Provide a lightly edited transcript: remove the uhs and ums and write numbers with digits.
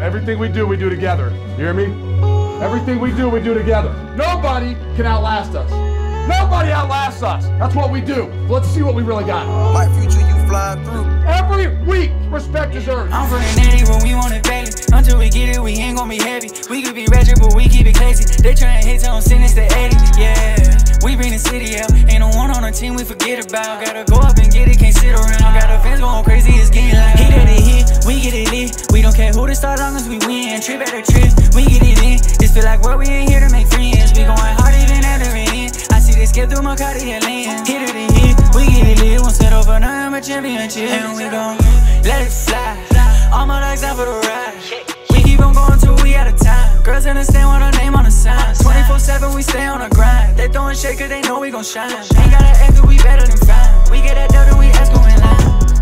Everything we do together. You hear me? Everything we do together. Nobody can outlast us. Nobody outlasts us. That's what we do. Let's see what we really got. My future, you fly through. Every week, respect is earned. I'm for the natty, but we want it daily. Until we get it, we ain't gon' be heavy. We could be ratchet, but we keep it classy. They try and hit, tell them send us to Eddie. Yeah, we bring the city out. Ain't no one on the team we forget about. Gotta go up and get it, can't sit around. Got the fans going crazy, it's getting loud. Hit at the hit, we get it lit. We don't care who to start, long as we win. Trip at a trip, we get it in. This feel like where we ain't here to make friends. We going hard even after it in. I see they skip through my Cartier lens. Hit at the hit, we get it lit. Won't settle for nothing but championship. And we gon' let it fly. All my legs out for the ride. We keep on going till we out of time. Girls understand what our name on the sign. 24/7 we stay on the grind. They throwing shade cause they know we gon' shine. Ain't gotta act cause we better than fine. We get that dough then we ask go in line.